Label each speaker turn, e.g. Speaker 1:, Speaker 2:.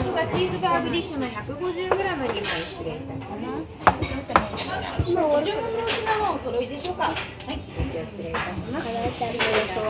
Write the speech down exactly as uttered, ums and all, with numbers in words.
Speaker 1: スがチーズバーグディッシュの ひゃくごじゅうグラム にまい失礼いたします。今お上手の品はお揃いでしょうか。はい、失礼いたします。